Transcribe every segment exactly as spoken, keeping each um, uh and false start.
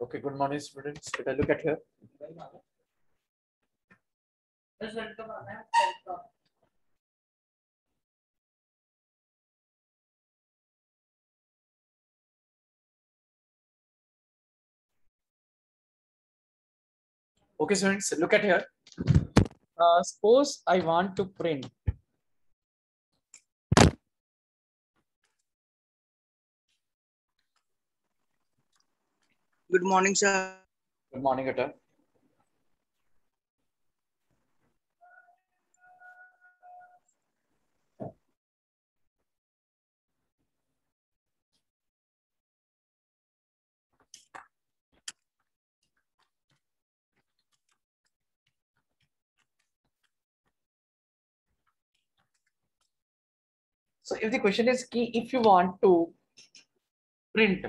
Okay, good morning, students. Take a look at here. Okay, students, look at here. Uh, suppose I want to print Good morning, sir. good morning, Atta. So if the question is key, if you want to print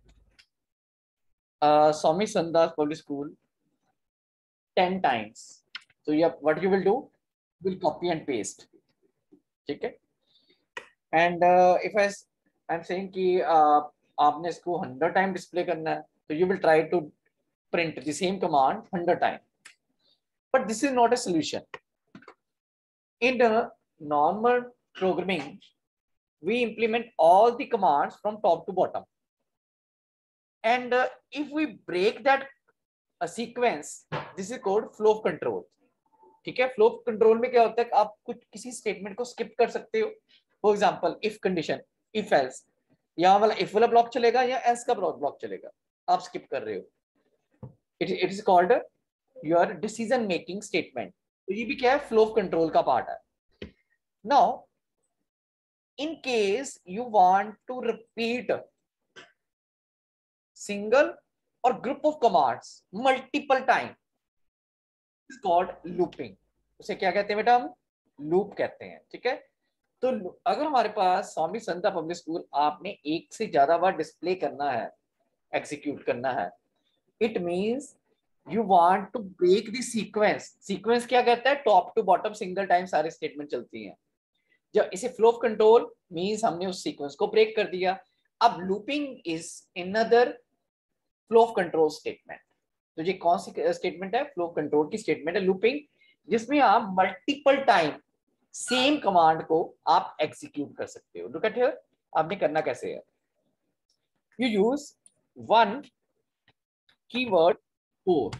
uh, Swami Sandas Public School ten times, so you have, what you will do? You will copy and paste. Okay. And uh, if I I'm saying कि uh, आपने इसको hundred time display करना है, so you will try to print the same command hundred time. But this is not a solution. In the normal programming, we implement all the commands from top to bottom. And uh, if we break that a sequence, this is called flow of control. ठीक है, flow of control में क्या होता है, आप कुछ किसी statement को स्किप कर सकते हो. For example if condition, if else, यहाँ वाला इफ वाला ब्लॉक चलेगा या एल्स का ब्लॉक चलेगा, आप स्किप कर रहे हो. It it is called your decision making statement. तो ये भी क्या है, फ्लो ऑफ कंट्रोल का पार्ट है. Now in case you want to repeat single और group of commands multiple time, is called looping. उसे क्या कहते हैं बेटा, हम लूप कहते हैं. ठीक है, तो अगर हमारे पास स्वामी संता पब्लिक स्कूल आपने एक से ज्यादा बार डिस्प्ले करना है, एग्जीक्यूट करना है, it means you want to break the sequence. Sequence क्या कहता है, top to bottom single time सारे स्टेटमेंट चलती हैं. जब इसे फ्लो ऑफ कंट्रोल मींस हमने उस सीक्वेंस को ब्रेक कर दिया. अब looping is another flow of control statement. तो ये कौन सी स्टेटमेंट है, फ्लो कंट्रोल की स्टेटमेंट है लूपिंग, जिसमें आप मल्टीपल टाइम सेम कमांड को आप एग्जीक्यूट कर सकते हो. लुक एट हियर, आपने करना कैसे है, you use one keyword for.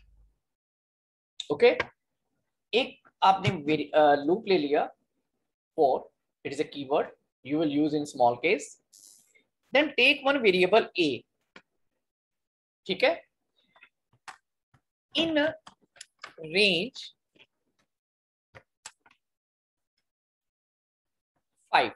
Okay, एक आपने लूप ले लिया for, it is a keyword you will use in small case. Then take one variable a. ठीक है, in range फाइव.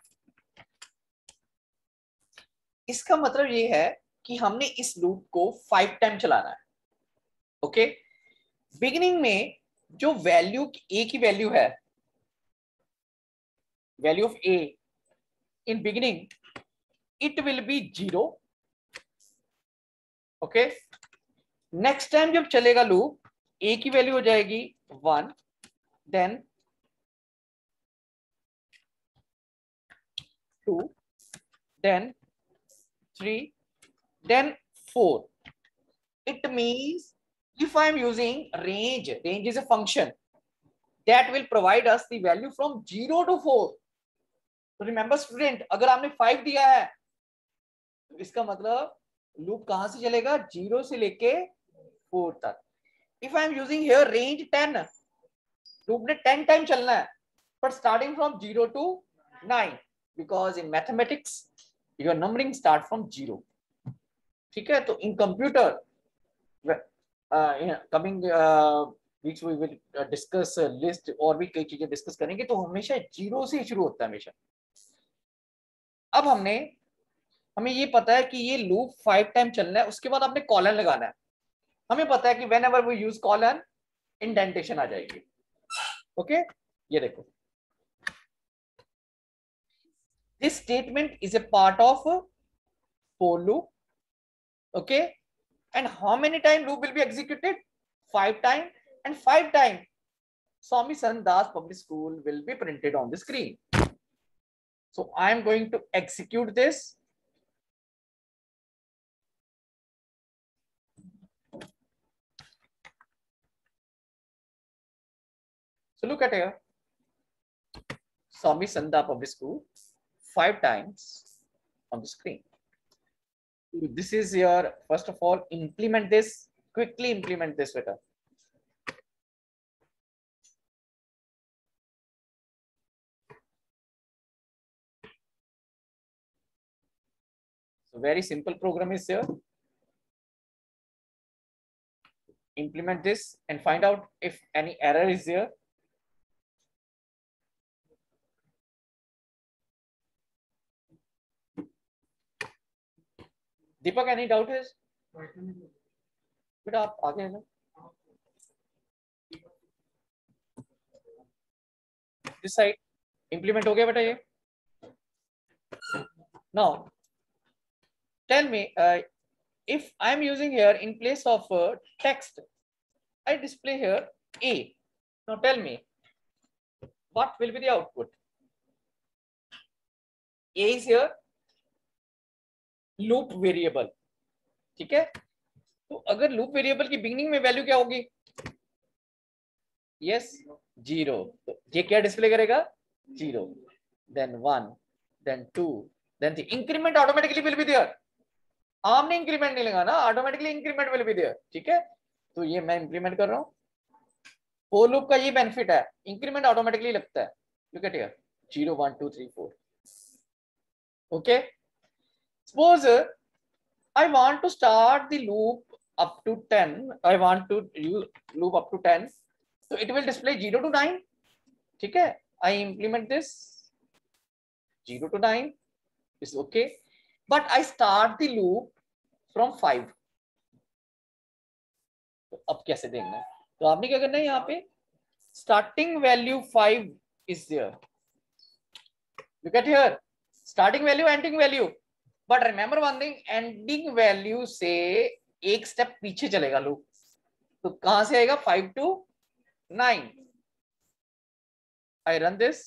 इसका मतलब ये है कि हमने इस लूप को फाइव टाइम चलाना है. ओके, बिगिनिंग में जो वैल्यू ए की वैल्यू है, value of a in beginning, it will be zero. Okay, next time जब चलेगा लूप, ए की वैल्यू हो जाएगी one, then two, then three, then four. It means if I am using range, range is a function that will provide us the value from zero to four. So remember student, अगर आपने five दिया है तो इसका मतलब loop कहां से चलेगा, जीरो से लेके फोर तक. If I am using here range ten, loop ने टेन टाइम चलना है, but starting from zero to nine, because in mathematics your numbering start from zero. ठीक है, तो in computer coming weeks we will discuss list और भी कई चीजें डिस्कस करेंगे, तो हमेशा जीरो से शुरू होता है हमेशा. अब हमने हमें ये पता है कि ये लूप फाइव टाइम चलना है, उसके बाद आपने कॉलन लगाना है. हमें पता है कि whenever we use colon indentation आ जाएगी. Okay okay? ये देखो, this statement is a part of for loop. Okay, and how many time loop will be executed, five time, and five time Swami Sandas Public School will be printed on the screen. So I am going to execute this. So look at here. Swami Sandha Public School, five times on the screen. This is your, first of all, implement this, quickly implement this better. So very simple program is here. Implement this and find out if any error is there. Deepak, any doubt is? बेटा आप आगे हैं ना? This side implement हो गया बेटा ये? Now tell me, uh, if I am using here in place of uh, text, I display here A. Now tell me, what will be the output? A is here loop variable, ठीक है? तो अगर loop variable की beginning में value क्या होगी? Yes, zero. तो ये क्या display करेगा? Zero. Then one, then two, then the increment automatically will be there. आपने इंक्रीमेंट नहीं लगाना, automatically increment will be there, ठीक है? तो ये मैं इंप्लीमेंट कर रहा हूं. फॉर लूप का ये बेनिफिट है, इंक्रीमेंट ऑटोमेटिकली लगता है. Look at here, zero one two three four. Okay, suppose I want to start the loop up to ten. I want to loop up to ten. So it will display zero to nine. ठीक है? I implement this zero to nine is okay. But I start the loop from five. तो अब कैसे देखना है? तो आपने क्या करना है, यहाँ पे starting value five is there. Look at here, starting value, ending value. But remember one thing, ending value से एक step पीछे चलेगा लूप. तो कहां से आएगा? five to nine. I run this.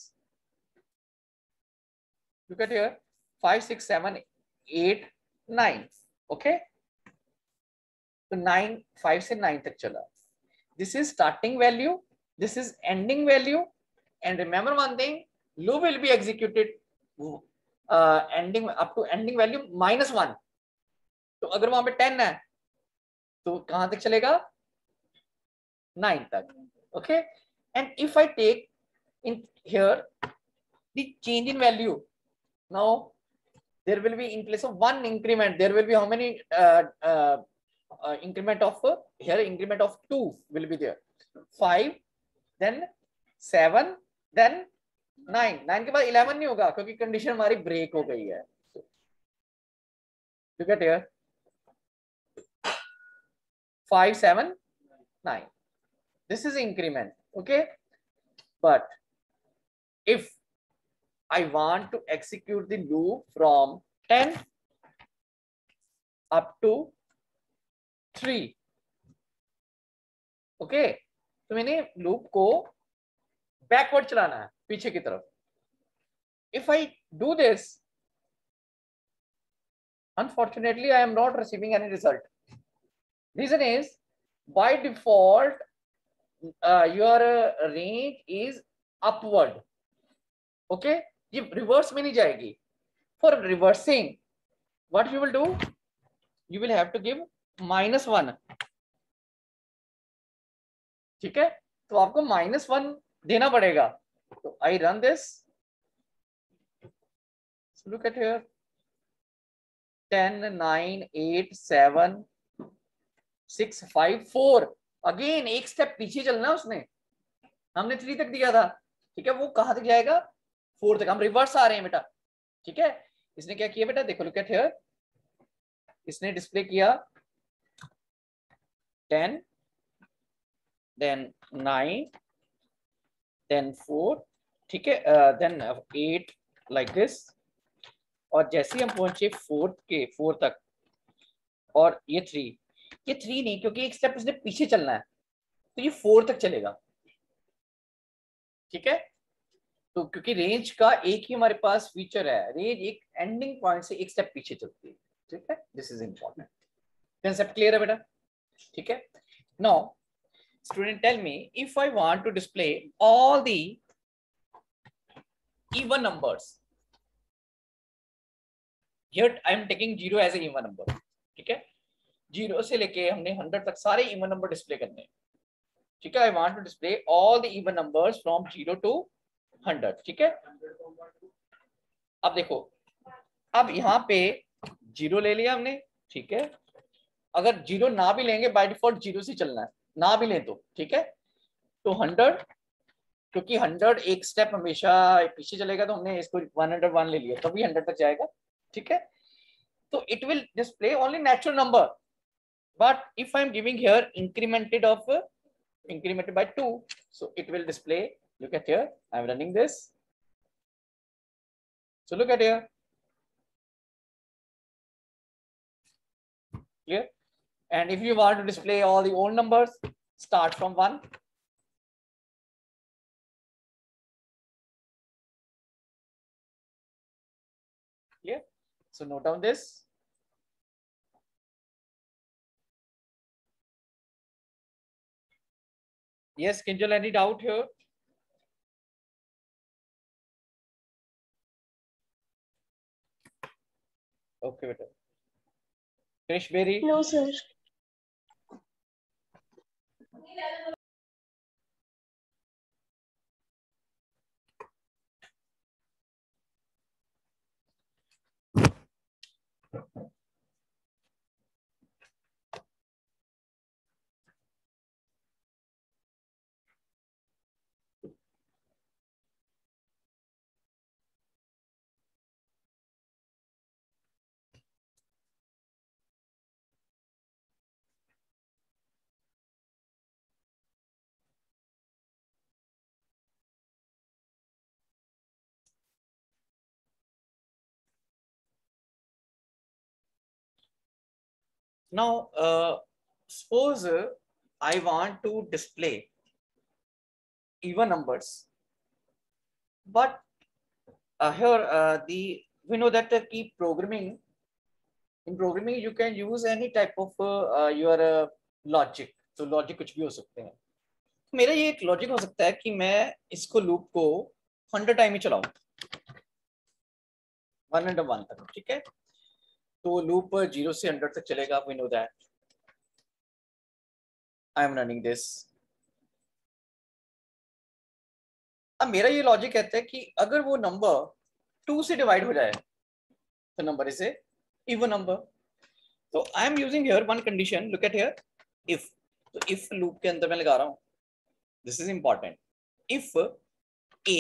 Look at here, five, six, seven, eight, nine. Okay. तो nine, five से nine तक चला. This is starting value. This is ending value. And remember one thing, loop will be executed uh, ending up to ending value minus one. तो अगर वहां पे ten है, तो कहां तक चलेगा? nine तक. Okay. And if I take in here the change in value, now there will be in place of one increment, there will be how many uh, uh, uh, increment of uh, here increment of two will be there. Five, then seven, then nine. Nine के बाद eleven नहीं होगा क्योंकि condition हमारी break हो गई है. Look at here, five, seven, nine. This is increment. Okay, but if I want to execute the loop from ten up to three. Okay, तो मैंने लूप को बैकवर्ड चलाना है, पीछे की तरफ. If I do this, unfortunately I am not receiving any result. Reason is, by default uh, your uh, range is upward. Okay, ये reverse में नहीं जाएगी. For reversing, what you will do, you will have to give minus one. ठीक है, तो आपको minus one देना पड़ेगा. तो I run this. So look at here, ten, nine, eight, seven, six, five, four. Again एक स्टेप पीछे चलना है उसने. हमने three तक दिया था, ठीक है? वो कहां तक जाएगा? फोर तक. हम रिवर्स आ रहे हैं बेटा, ठीक है? इसने क्या किया बेटा, देखो, लुक एट हियर. इसने डिस्प्ले किया ten, then nine, then four, ठीक है? then eight like this. और जैसे ही हम पहुंचे फोर्थ के फोर तक, और ये थ्री, ये थ्री नहीं क्योंकि एक स्टेप इसने पीछे चलना है, तो ये फोर तक चलेगा. ठीक है? तो क्योंकि रेंज का एक ही हमारे पास फीचर है, रेंज एक एंडिंग पॉइंट से एक स्टेप पीछे चलती है. ठीक है? This is important. Concept clear है बेटा? ठीक है? Now student, tell me, if I want to display all the even numbers, here I am taking zero as an even number, ठीक है, जीरो से लेके हमने हंड्रेड तक सारे इवन नंबर डिस्प्ले करने हैं, ठीक है. I want to display all the even numbers from zero to hundred, ठीक है. अब देखो, अब यहाँ पे जीरो ले लिया हमने, ठीक है. अगर जीरो ना भी लेंगे बाय डिफॉल्ट जीरो से चलना है, ना भी लें तो ठीक है. तो हंड्रेड, क्योंकि हंड्रेड एक स्टेप हमेशा पीछे चलेगा तो हमने इसको वन हंड्रेड वन ले लिया, तभी हंड्रेड तक जाएगा, ठीक है. तो it will display only natural number, but if I'm giving here incremented of uh, incremented by two, so it will display, look at here, I'm running this, so look at here, clear. And if you want to display all the old numbers, start from one, clear. So note down this. Yes, Kinjal, any doubt here? Okay, better. Krish Berry? No, sir. Now, uh, suppose uh, I want to display even numbers, but uh, here uh, the we know that uh, keep programming. In programming, you can use any type of uh, uh, your uh, logic. तो logic कुछ भी हो सकते हैं. मेरा ये एक logic हो सकता है कि मैं इसको लूप को हंड्रेड टाइम ही चलाऊं, वन हंड्रेड वन तक, ठीक है. तो लूप जीरो से हंड्रेड तक चलेगा, we know that. I am running this. अब मेरा ये लॉजिक कहता है कि अगर वो नंबर टू से डिवाइड हो जाए तो number is a even number. तो I am using here one condition, look at here, if. तो इफ लूप के अंदर मैं लगा रहा हूं, this is important, if a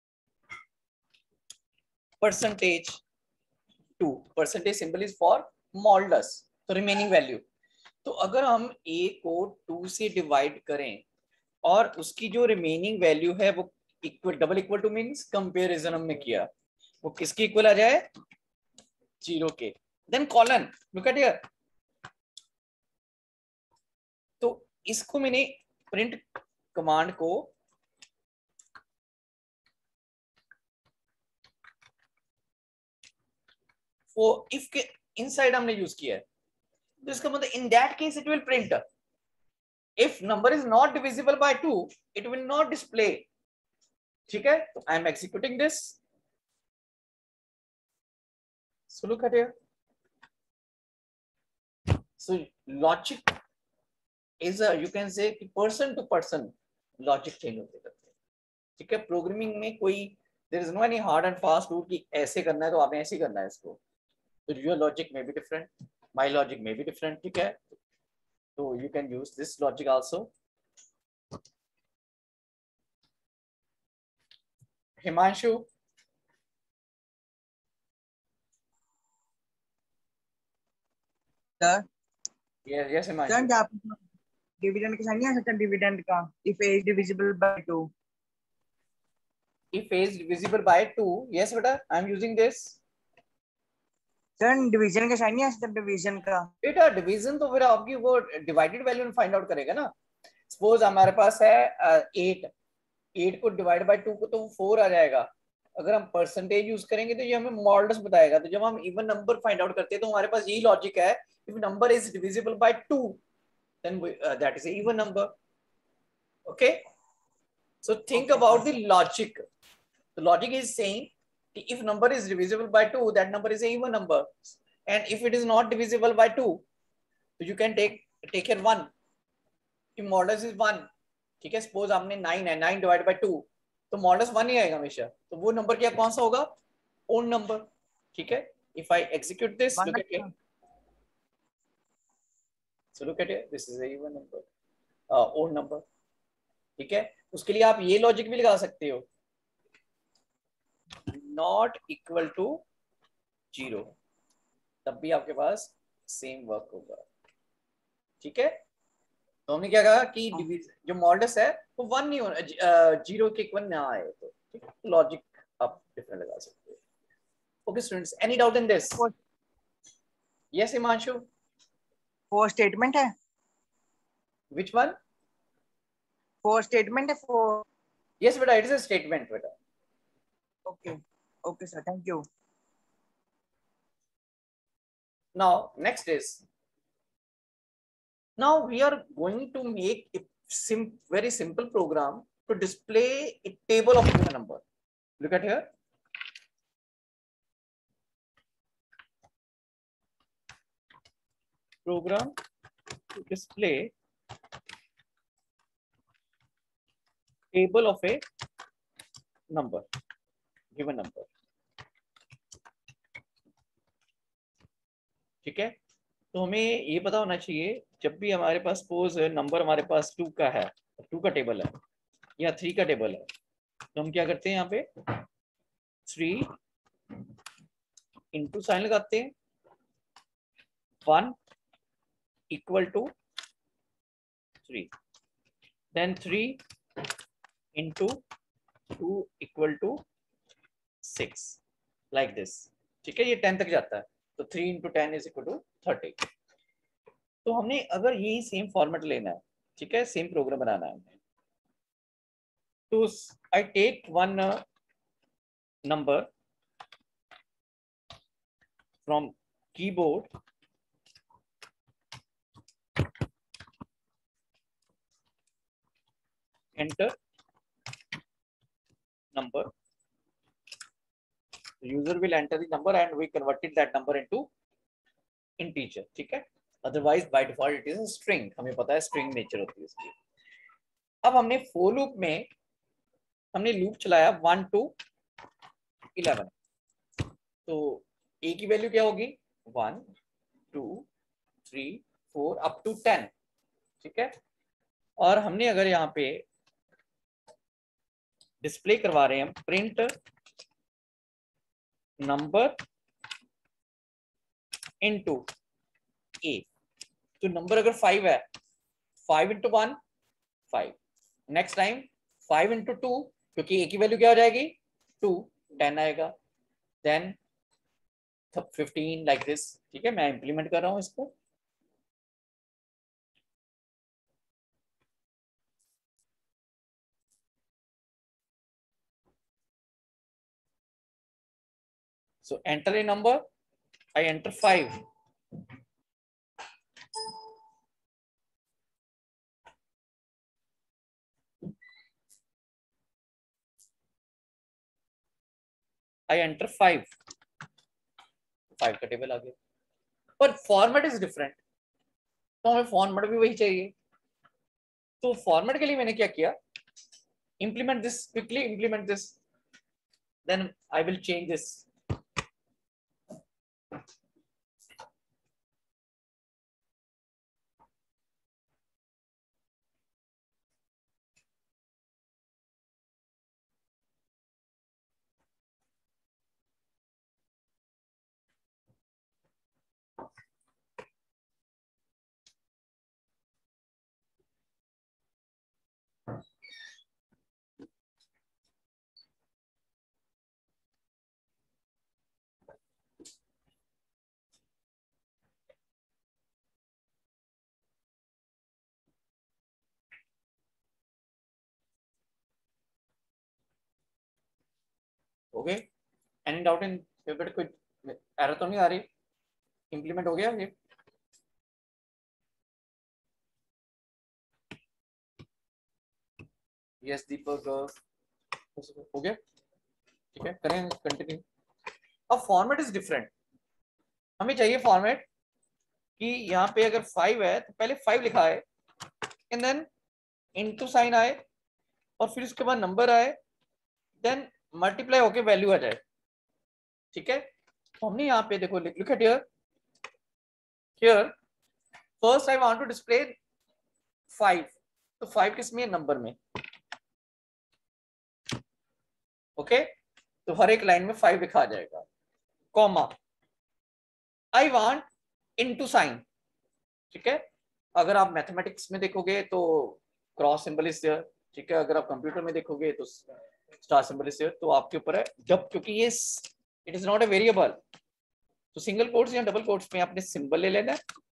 percentage two, percentage symbol is for modulus, तो रिमेनिंग वैल्यू. तो अगर हम a को टू से डिवाइड करें और उसकी जो रिमेनिंग वैल्यू है वो equal, double equal to means comparison हमने किया, वो किसके इक्वल आ जाए, जीरो के, then colon, look at here. तो इसको मैंने प्रिंट कमांड को वो इफ के इनसाइड हमने यूज किया है, तो इसका मतलब in that case it will print if number is not divisible by two, it will not display, ठीक है. तो I am executing this, so look at here. So logic is a, you can say person to person logic change होते रहते हैं, ठीक है. Programming में कोई there is no any hard and fast rule कि ऐसे करना है तो आपने ऐसे ही करना है इसको. तो your logic may be different, my logic may be different, ठीक है. तो you can use this logic also. Himanshu? Sir? Yes, yes, Himanshu. Sir, क्या आप डिविडेंड के साथ नहीं आ सकता, डिविडेंड का if a is divisible by two. If a is divisible by two, yes बेटा, I am using this. Sir, division के साथ नहीं आ सकता, डिवीजन का. बेटा डिवीजन तो फिर आपकी वो डिवाइडेड वैल्यू में फाइंड आउट करेगा ना. सपोज हमारे पास है एट, एट को डिवाइड बाय टू को तो फोर आ जाएगा. अगर हम परसेंटेज यूज करेंगे तो ये हमें मॉडुलस बताएगा. तो जब हम इवन नंबर फाइंड आउट करते हैं तो हमारे पास यही लॉजिक है, if number is divisible by two then we, uh, that is an even number. Okay. So think Okay, about sir. the logic. The logic is saying if number is divisible by two, that number is a even number. And if it is not divisible by two, so you can take take here one. If modulus is one, ठीक है, suppose आपने nine है, nine divided by two, तो modulus one ही आएगा हमेशा. तो वो number क्या कौन सा होगा? Own number. ठीक है. If I execute this, One look at अच्छा. it. So look at it. This is a even number. Uh, own number. ठीक है. उसके लिए आप ये लॉजिक भी लगा सकते हो. Not equal to zero. तब भी आपके पास सेम वर्क होगा. ठीक है. तो हमने क्या कहा कि जो मॉडल्स है वो वन नहीं होना, जीरो के इक्वल ना आए. तो ठीक है, लॉजिक आप डिफरेंट लगा सकते हो. Okay students, any doubt in this? Yes Himanshu. For statement है. Which one? फोर स्टेटमेंट है. फोर. यस बेटा, इट इज अ स्टेटमेंट बेटा. Okay okay sir, thank you. Now next is, now we are going to make a sim very simple program to display a table of given number. Look at here. Program to display table of a number, given number. ठीक है. तो हमें ये पता होना चाहिए जब भी हमारे पास सपोज नंबर हमारे पास टू का है, टू का टेबल है या थ्री का टेबल है, तो हम क्या करते हैं यहाँ पे थ्री इंटू साइन लगाते हैं, one equal to three, then three into two equal to six, like this. ठीक है, ये टेन तक जाता है. तो three into ten is equal to thirty. तो हमने अगर यही सेम फॉर्मेट लेना है, ठीक है, सेम प्रोग्राम बनाना है, तो I take one number from keyboard, enter number, user will enter the number and we converted that number into integer. ठीक है, otherwise by default it is a string. हमें पता है string nature होती है इसकी. अब हमने for loop में हमने लूप चलाया वन टू इलेवन. तो a की वैल्यू क्या होगी? One two three four up to ten. ठीक है. और हमने अगर यहाँ पे डिस्प्ले करवा रहे हैं प्रिंट नंबर इनटू ए, तो नंबर अगर फाइव है, five into one five, next time five into two, क्योंकि ए की वैल्यू क्या हो जाएगी? टू, टेन आएगा, देन फिफ्टीन, लाइक दिस. ठीक है, मैं इंप्लीमेंट कर रहा हूं इसको. So enter a number. I enter five. I enter five. Five का टेबल आ गया, पर फॉर्मेट इज डिफरेंट. तो हमें फॉर्मेट भी वही चाहिए. तो फॉर्मेट के लिए मैंने क्या किया? Implement this quickly, implement this, then I will change this. Okay, any doubt in favourite? कोई एरर तो नहीं आ रही? इंप्लीमेंट हो गया ये? यस दीपक हो गया, ठीक है करें कंटिन्यू। अब फॉर्मेट इज डिफरेंट, हमें चाहिए फॉर्मेट कि यहाँ पे अगर फाइव है तो पहले फाइव लिखा है एंड देन इनटू साइन आए और फिर उसके बाद नंबर आए, देन मल्टीप्लाई होके वैल्यू आ जाए, ठीक है। तो हमने यहाँ पे देखो look at here, here first I want to display five, तो फाइव किस में, नंबर में, ओके okay? तो हर एक लाइन में फाइव लिखा आ जाएगा, comma I want into sign, ठीक है। अगर आप मैथमेटिक्स में देखोगे तो क्रॉस सिंबल इज देयर, ठीक है। अगर आप कंप्यूटर में देखोगे तो स्टार सिंबल इज देयर, तो आपके ऊपर है जब, क्योंकि ये it is not a variable, तो सिंगल कोट्स या डबल कोट्स में आपने सिंबल ले लेना है,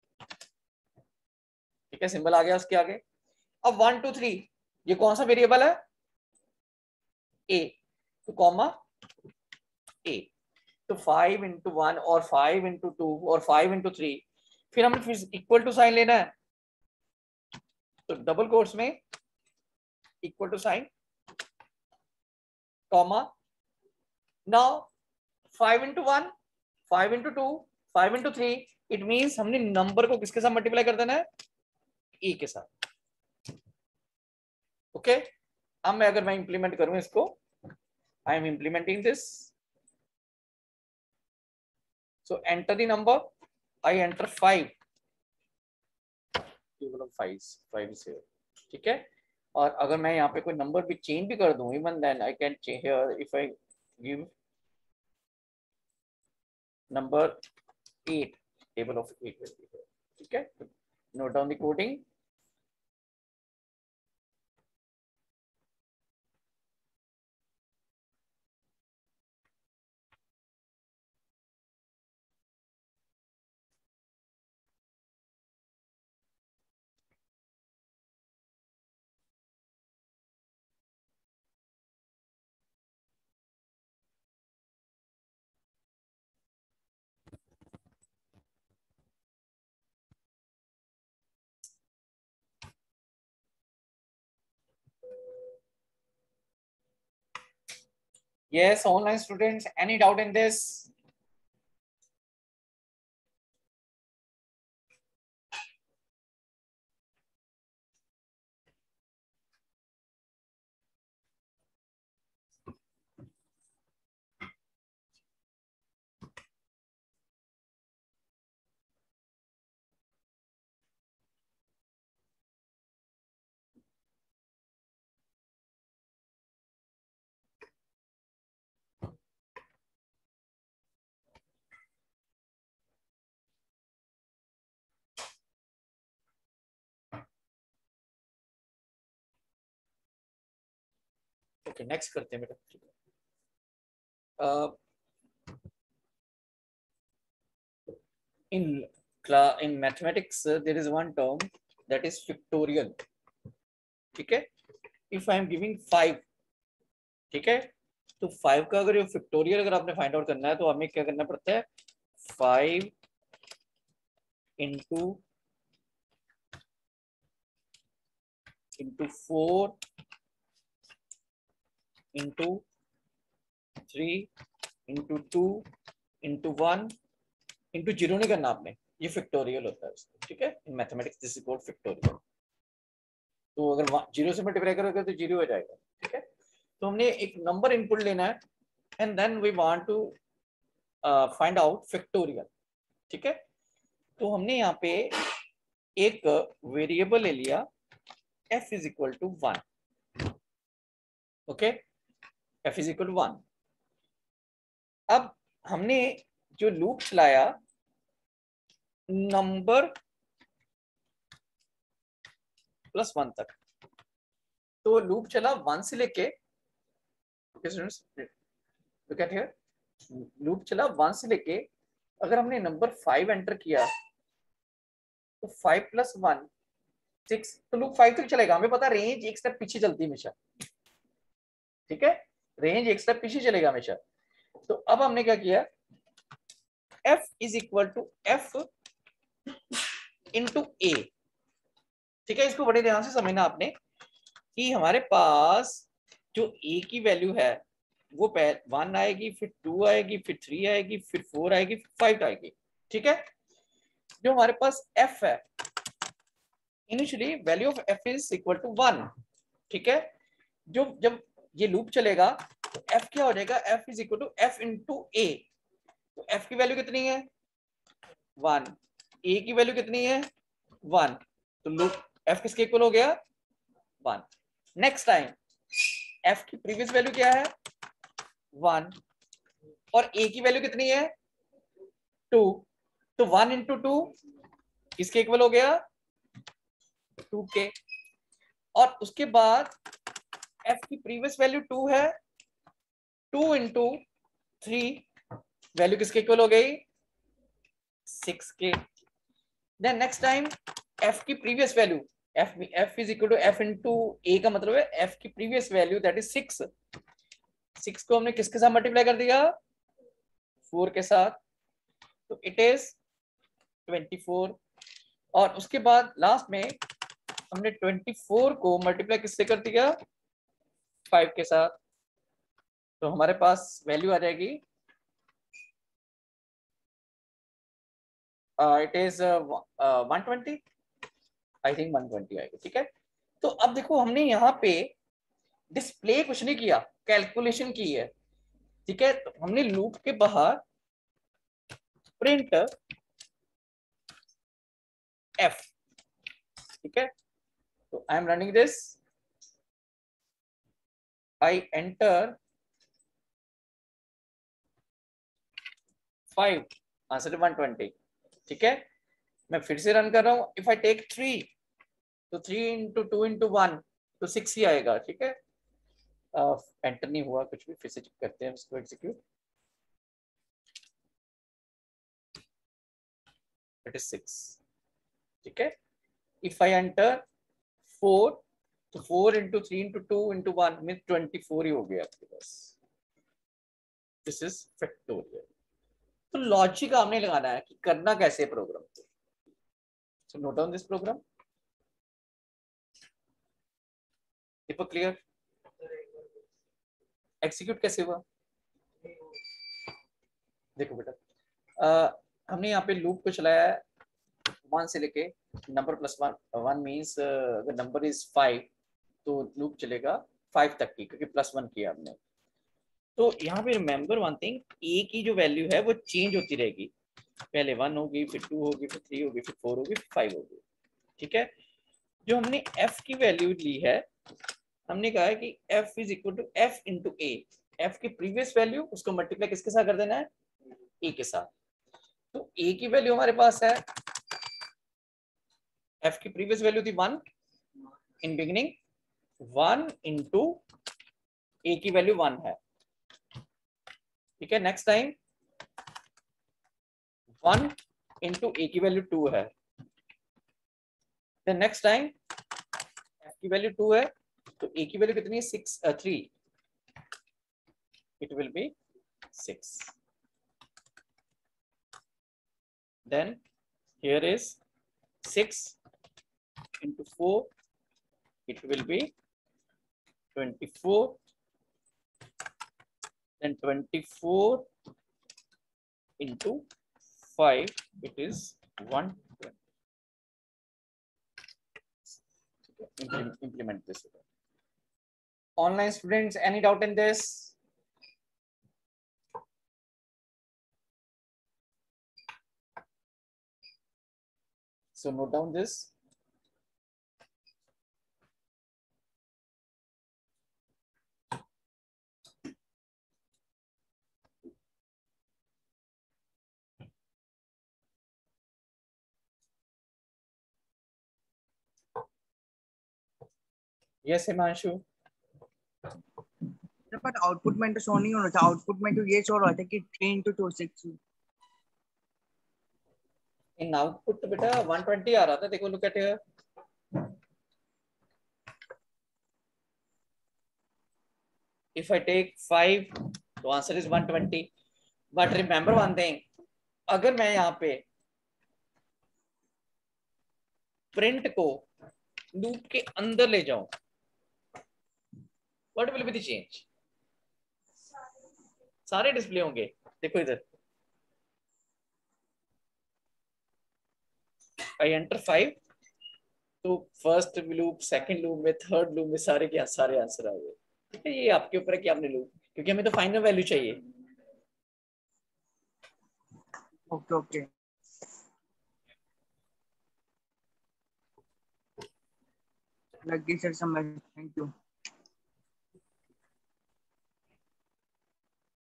ठीक है। सिंबल आ गया उसके आगे। अब वन टू थ्री ये कौन सा वेरिएबल है, ए, तो कॉमा ए, तो फाइव इंटू वन और फाइव इंटू टू और फाइव इंटू थ्री, फिर हमें फिर इक्वल टू साइन लेना है, तो डबल कोट्स में equal to sign, comma now five into one, five into two, five into three, it means हमने नंबर को किसके साथ मल्टीप्लाई कर देना है, ए के साथ, ओके okay? अब मैं अगर मैं इंप्लीमेंट करूं इसको, I am implementing this, so enter the number, I enter five, five five से, ठीक है। और अगर मैं यहाँ पे कोई नंबर भी चेंज भी कर दूं, even then I can change here, if I give number eight, table of eight will be here, ठीक है। Note down the coding, yes online students, any doubt in this? Okay next करते हैं बेटा। In in mathematics there is one term that is factorial, ठीक है। If I am giving five, ठीक है, तो फाइव का अगर ये फैक्टोरियल अगर आपने फाइंड आउट करना है तो हमें क्या करना पड़ता है, five into into four into three into two into one into zero नहीं करना आपने, ये फैक्टोरियल होता है उसको, ठीक है। In mathematics this is called factorial. तो अगर जीरो से मल्टीप्लाई करोगे तो जीरो हो जाएगा, ठीक है। तो हमने एक नंबर इनपुट लेना है and then we want to find out factorial, ठीक है। तो हमने यहाँ पे एक वेरिएबल ले लिया f is equal to one, okay, f is equal to one. अब हमने जो लूप चलाया नंबर प्लस वन तक, तो लूप चला वन से लेके, लूप चला वन से लेके, अगर हमने नंबर फाइव एंटर किया तो फाइव प्लस वन सिक्स, तो लूप फाइव तक चलेगा। हमें पता रेंज एक स्टेप पीछे चलती है हमेशा, ठीक है, रेंज एक स्टेप पीछे चलेगा हमेशा। तो अब हमने क्या किया, f is equal to f into a, ठीक है। इसको बड़े ध्यान से समझना आपने, कि हमारे पास जो ए की वैल्यू है वो वन आएगी, फिर टू आएगी, फिर थ्री आएगी, फिर फोर आएगी, फिर फाइव आएगी। ठीक है, जो हमारे पास एफ है, initially value of f is equal to one. ठीक है, जो जब ये लूप चलेगा तो एफ क्या हो जाएगा, f is equal to f into a. तो एफ की वैल्यू कितनी है, वन, ए की वैल्यू कितनी है, वन, तो लूप एफ किसके इक्वल हो गया, वन। नेक्स्ट टाइम एफ की प्रीवियस वैल्यू क्या है, वन, और ए की वैल्यू कितनी है, टू, तो वन इंटू टू किसके इक्वल हो गया, टू के। और उसके बाद एफ की प्रीवियस वैल्यू टू है, टू इंटू थ्री वैल्यू किसके इक्वल हो गई, सिक्स के। देन नेक्स्ट टाइम एफ की previous value, f f is equal to f into a का मतलब है एफ की previous value that is six. Six को हमने किसके साथ मल्टीप्लाई कर दिया, फोर के साथ, तो इट इज ट्वेंटी फोर। और उसके बाद लास्ट में हमने ट्वेंटी फोर को मल्टीप्लाई किससे कर दिया, फाइव के साथ, तो हमारे पास वैल्यू आ जाएगी, it is one twenty, I think one twenty आएगी। ठीक है, तो अब देखो हमने यहाँ पे डिस्प्ले कुछ नहीं किया, कैलकुलेशन की है। ठीक है, तो हमने लूप के बाहर प्रिंट एफ, ठीक है, तो I am running this, I enter five, answer one twenty. ठीक है, मैं फिर से रन कर रहा हूं, इफ आई टेक थ्री, तो three into two into one तो सिक्स ही आएगा। ठीक है, एंटर uh, नहीं हुआ कुछ भी, फिर से चेक करते हैं उसको, एग्जीक्यूट, इट इज सिक्स। ठीक है, इफ आई एंटर फोर, तो four into three into two into one mean twenty four ही हो गया आपके पास। This is factorial. तो लॉजिक आपने लगाना है कि करना कैसे program. So note down this program, Deepak clear, execute कैसे हुआ देखो बेटा, uh, हमने यहाँ पे लूप को चलाया है वन से लेके number plus one, one means अगर नंबर इज फाइव तो लूप चलेगा फाइव तक की, क्योंकि प्लस वन किया हमने। तो यहाँ पे रिमेंबर वन थिंग, ए की जो वैल्यू है वो चेंज होती रहेगी, पहले वन होगी, फिर टू होगी, फिर थ्री होगी, फिर फोर होगी, फिर फाइव होगी। ठीक है, जो हमने एफ की वैल्यू ली है, हमने कहा है कि f is equal to f into a, f की प्रीवियस वैल्यू उसको मल्टीप्लाई किसके साथ कर देना है, ए के साथ। तो ए की वैल्यू हमारे पास है, एफ की प्रीवियस वैल्यू थी one in beginning, one into A की वैल्यू वन है। ठीक है, next time one into A की वैल्यू टू है, देन नेक्स्ट टाइम एफ की वैल्यू टू है, तो ए की वैल्यू कितनी है, six, three, it will be six. Then here is six into four, it will be twenty-four, then twenty-four into five, it is one twenty. Implement, implement this. Online students, any doubt in this? So note down this. Yes, Himanshu. But output में तो show नहीं होना चाहिए, output में तो ये show रहा था कि three into two six. In output तो बेटा वन ट्वेंटी आ रहा था, देखो look at here, if I take five, तो answer is one twenty. But remember one thing, अगर मैं यहाँ पे प्रिंट को लूप के अंदर ले जाऊं, what will be the change? सारे डिस्प्ले होंगे। देखो इधर, आई एंटर फाइव, तो फर्स्ट लूप, सेकंड लूप में, थर्ड लूप में सारे के सारे आंसर आ गए। ठीक है, ये आपके ऊपर है कि आपने लूप, क्योंकि हमें तो फाइनल वैल्यू चाहिए। ओके ओके, लग गई सर समझ, थैंक यू।